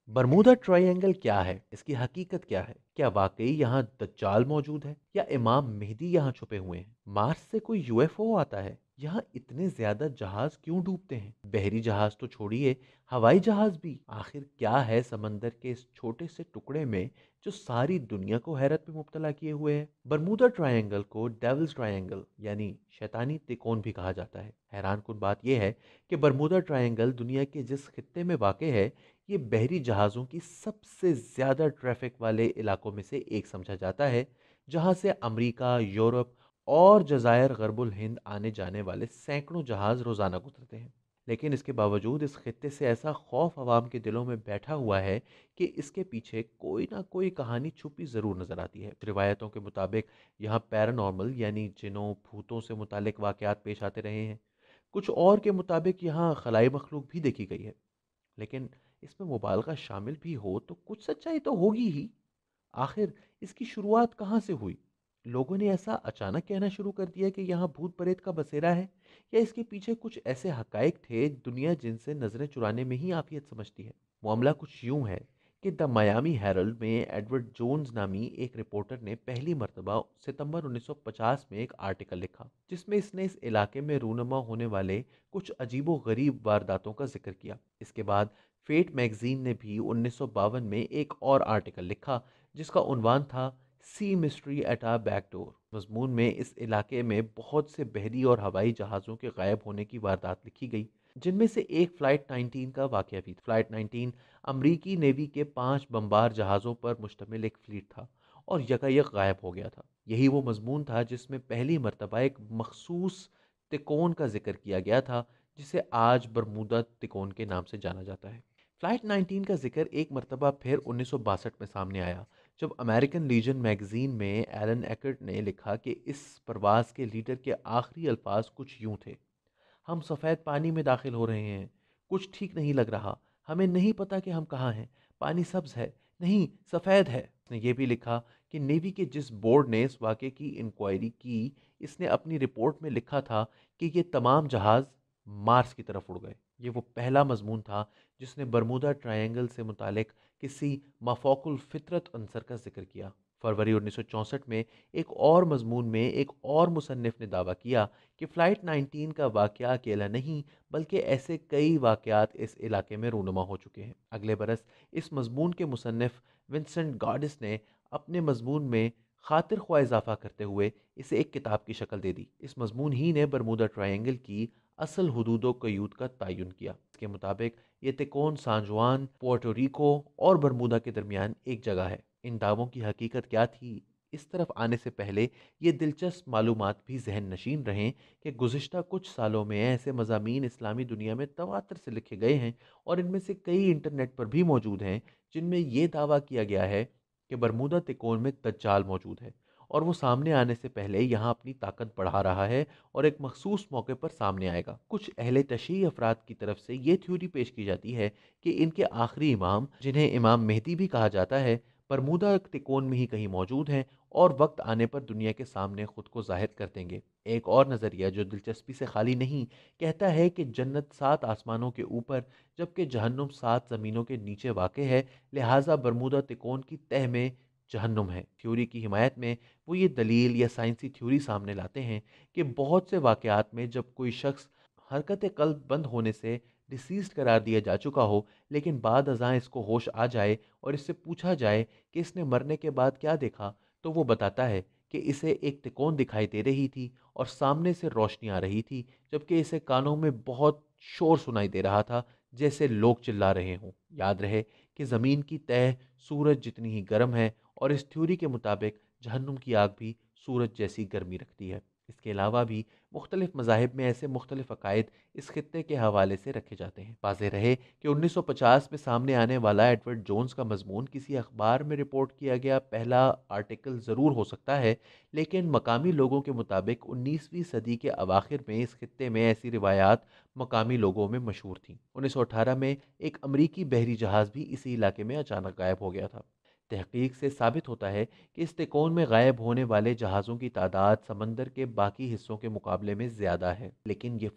Bermuda triangle क्या है? इसकी हकीकत क्या है? क्या वाकई यहाँ दज्जाल मौजूद है या इमाम मेहदी यहाँ छुपे हुए हैं? मार्स से कोई यूएफओ आता है? यहाँ इतने ज्यादा जहाज क्यों डूबते हैं? बहरी जहाज तो छोड़िए, हवाई जहाज भी। आखिर क्या है समंदर के इस छोटे से टुकड़े में जो सारी दुनिया को हैरत में मुब्तला किए हुए है? बरमूदा ट्रायंगल को डेविल्स ट्रायंगल यानी शैतानी त्रिकोण भी कहा जाता है। हैरान कुन बात यह है कि बरमूदा ट्रायंगल दुनिया के जिस खित्ते में वाक़ है, ये बहरी जहाज़ों की सबसे ज़्यादा ट्रैफ़िक वाले इलाकों में से एक समझा जाता है, जहाँ से अमेरिका, यूरोप और जज़ायर ग़र्बुल हिंद आने जाने वाले सैकड़ों जहाज़ रोज़ाना गुजरते हैं। लेकिन इसके बावजूद इस खित्ते से ऐसा खौफ अवाम के दिलों में बैठा हुआ है कि इसके पीछे कोई ना कोई कहानी छुपी ज़रूर नज़र आती है। रिवायतों के मुताबिक यहाँ पैरानॉर्मल यानी जिनों, भूतों से मुतालिक वाक़यात पेश आते रहे हैं। कुछ और के मुताबिक यहाँ खलाई मखलूक भी देखी गई है। लेकिन इसमें मुबालगा शामिल भी हो तो कुछ सच्चाई तो होगी ही। आखिर इसकी शुरुआत कहाँ से हुई? लोगों ने ऐसा अचानक कहना शुरू कर दिया कि यहाँ भूत प्रेत का बसेरा है, या इसके पीछे कुछ ऐसे हकाइक थे दुनिया जिनसे नजरें चुराने में ही आफियत समझती है? मामला कुछ यूं है कि द मायामी हेरल्ड में एडवर्ड जोन्स नामी एक रिपोर्टर ने पहली मर्तबा सितंबर 1950 में एक आर्टिकल लिखा, जिसमें इसने इस इलाके में रूनमा होने वाले कुछ अजीबो गरीब वारदातों का जिक्र किया। इसके बाद फेट मैगजीन ने भी 1952 में एक और आर्टिकल लिखा, जिसका उन्वान था sea mystery at a back door. मजमून में इस इलाके में बहुत से बहरी और हवाई जहाज़ों के गायब होने की वारदात लिखी गई, जिनमें से एक फ्लाइट 19 का वाकया भी था। फ्लाइट 19 अमरीकी नेवी के 5 बमबार जहाज़ों पर मुश्तमिल एक फ्लीट था और यकायक गायब हो गया था। यही वो मजमून था जिसमें पहली मरतबा एक मखसूस तिकोन का जिक्र किया गया था, जिसे आज बरमूदा तिकोन के नाम से जाना जाता है। फ्लाइट 19 का जिक्र एक मरतबा फिर 1962 में सामने आया, जब अमेरिकन लीजन मैगजीन में एलन एकर्ट ने लिखा कि इस परवाज के लीडर के आखिरी अल्फाज कुछ यूं थे: हम सफ़ेद पानी में दाखिल हो रहे हैं, कुछ ठीक नहीं लग रहा, हमें नहीं पता कि हम कहाँ हैं, पानी सब्ज है, नहीं सफ़ेद है। उसने ये भी लिखा कि नेवी के जिस बोर्ड ने इस वाक़े की इंक्वायरी की, इसने अपनी रिपोर्ट में लिखा था कि ये तमाम जहाज़ मार्स की तरफ उड़ गए। ये वो पहला मजमून था जिसने बरमूदा ट्रायंगल से मुतालिक किसी मफौकुल फितरत अंसर का जिक्र किया। फरवरी 1964 में एक और मजमून में एक और मुसन्निफ ने दावा किया कि फ़्लाइट 19 का वाक़या अकेला नहीं, बल्कि ऐसे कई वाक़यात इस इलाके में रूनुमा हो चुके हैं। अगले बरस इस मजमून के मुसन्निफ विंसेंट गार्डिस ने अपने मजमून में खातिर ख्वाह इजाफा करते हुए इसे एक किताब की शक्ल दे दी। इस मजमून ही ने बरमूदा ट्रायंगल की असल हुदूद क़यूद का तयन किया। इसके मुताबिक ये तिकोन सांजुआन, पोर्टोरिको और बरमूदा के दरमियान एक जगह है। इन दावों की हकीकत क्या थी, इस तरफ आने से पहले ये दिलचस्प मालूमात भी जहन नशीन रहें कि गुज़िश्ता कुछ सालों में ऐसे मज़ामीन इस्लामी दुनिया में तवातर से लिखे गए हैं, और इनमें से कई इंटरनेट पर भी मौजूद हैं, जिनमें ये दावा किया गया है कि बरमूदा तिकोन में दज्जाल मौजूद है और वो सामने आने से पहले यहाँ अपनी ताकत बढ़ा रहा है और एक मखसूस मौके पर सामने आएगा। कुछ अहले तशरीह अफराद की तरफ से ये थ्योरी पेश की जाती है कि इनके आखिरी इमाम, जिन्हें इमाम मेहदी भी कहा जाता है, बरमूदा तिकोन में ही कहीं मौजूद हैं और वक्त आने पर दुनिया के सामने खुद को जाहिर कर देंगे। एक और नज़रिया जो दिलचस्पी से खाली नहीं, कहता है कि जन्नत 7 आसमानों के ऊपर जबकि जहन्नुम 7 ज़मीनों के नीचे वाक़ है, लिहाजा बरमूदा तिकोन की तह में जहन्नुम है। थ्योरी की हिमायत में वो ये दलील या साइंसी थ्योरी सामने लाते हैं कि बहुत से वाक़यात में जब कोई शख्स हरकत कल्ब बंद होने से डिसीज्ड करार दिया जा चुका हो, लेकिन बाद अज़ां इसको होश आ जाए और इससे पूछा जाए कि इसने मरने के बाद क्या देखा, तो वो बताता है कि इसे एक तिकोन दिखाई दे रही थी और सामने से रोशनी आ रही थी, जबकि इसे कानों में बहुत शोर सुनाई दे रहा था, जैसे लोग चिल्ला रहे हों। याद रहे कि ज़मीन की तह सूरज जितनी ही गर्म है, और इस थ्योरी के मुताबिक जहन्नुम की आग भी सूरज जैसी गर्मी रखती है। इसके अलावा भी मुख्तलिफ मज़ाहिब में ऐसे मुख्तलिफ अकायद इस खित्ते के हवाले से रखे जाते हैं। वाज़ेह रहे कि 1950 में सामने आने वाला एडवर्ड जोन्स का मजमून किसी अखबार में रिपोर्ट किया गया पहला आर्टिकल ज़रूर हो सकता है, लेकिन मकामी लोगों के मुताबिक 19वीं सदी के अवाखिर में इस खित्ते में ऐसी रिवायात मकामी लोगों में मशहूर थीं। 1918 में एक अमरीकी बहरी जहाज़ भी इसी इलाके में अचानक गायब हो गया था। तहकीक से साबित होता है कि इस तिकोन में गायब होने वाले जहाज़ों की तादाद समंदर के बाकी हिस्सों के मुकाबले में ज़्यादा है, लेकिन ये फ़र्क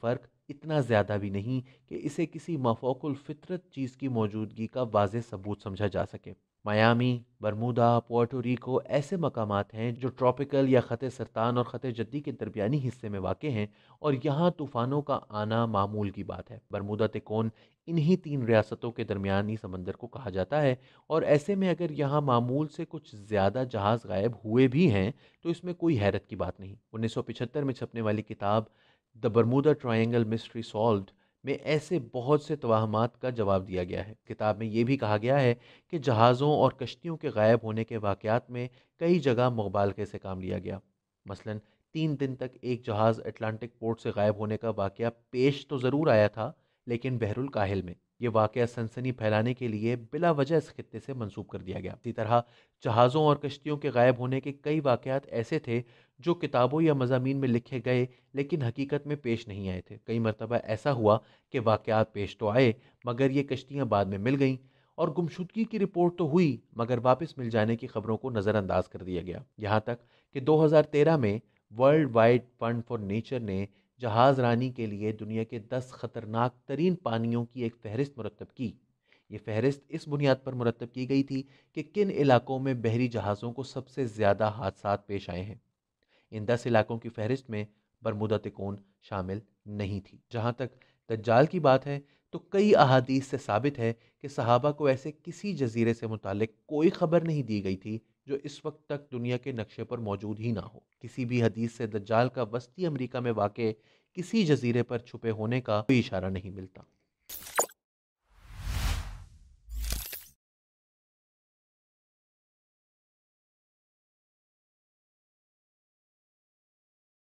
اتنا زیادہ بھی نہیں کہ اسے کسی مافوق الفطرت چیز کی موجودگی کا واضح ثبوت سمجھا جا سکے۔ میامی، برمودا، پورٹو ریکو ایسے مقامات ہیں جو ٹراپیکل یا خط سرطان اور خط جدی کے درمیانی حصے میں واقع ہیں، اور یہاں طوفانوں کا آنا معمول کی بات ہے۔ برمودا تکون انہی تین ریاستوں کے درمیانی سمندر کو کہا جاتا ہے، اور ایسے میں اگر یہاں معمول سے کچھ زیادہ جہاز غائب ہوئے بھی ہیں تو اس میں کوئی حیرت کی بات نہیں۔ 1975 میں چھپنے والی کتاب the Bermuda Triangle mystery solved میں ایسے بہت سے توہمات کا جواب دیا گیا ہے۔ کتاب میں یہ بھی کہا گیا ہے کہ جہازوں اور کشتیوں کے غائب ہونے کے واقعات میں کئی جگہ مغالطے سے کام لیا گیا۔ مثلا 3 دن تک ایک جہاز اٹلانٹک پورٹ سے غائب ہونے کا واقعہ پیش تو ضرور آیا تھا، لیکن بحر الکاہل میں۔ یہ واقعہ سنسنی پھیلانے کے لیے بلا وجہ اس خطے سے منسوب کر دیا گیا۔ اسی طرح جہازوں اور کشتیوں کے غائب ہونے کے کئی واقعات ایسے تھے جو کتابوں یا مضامین میں لکھے گئے لیکن حقیقت میں پیش نہیں آئے تھے۔ کئی مرتبہ ایسا ہوا کہ واقعات پیش تو آئے مگر یہ کشتیاں بعد میں مل گئیں، اور گمشدگی کی رپورٹ تو ہوئی مگر واپس مل جانے کی خبروں کو نظر انداز کر دیا گیا۔ یہاں تک کہ 2013 میں World Wide Fund for Nature نے جہاز رانی کے لیے دنیا کے 10 خطرناک ترین پانیوں کی ایک فہرست مرتب کی۔ یہ فہرست اس بنیاد پر مرتب کی گئی تھی کہ کن علاقوں میں بحری جہازوں کو سب سے زیادہ حادثات پیش آئے ہیں۔ ان 10 علاقوں کی فہرست میں برمودا تکون شامل نہیں تھی۔ جہاں تک دجال کی بات ہے تو کئی احادیث سے ثابت ہے کہ صحابہ کو ایسے کسی جزیرے سے متعلق کوئی خبر نہیں دی گئی تھی جو اس وقت تک دنیا کے نقشے پر موجود ہی نہ ہو۔ کسی بھی حدیث سے دجال کا وسطی امریکہ میں واقع کسی جزیرے پر چھپے ہونے کا کوئی اشارہ نہیں ملتا۔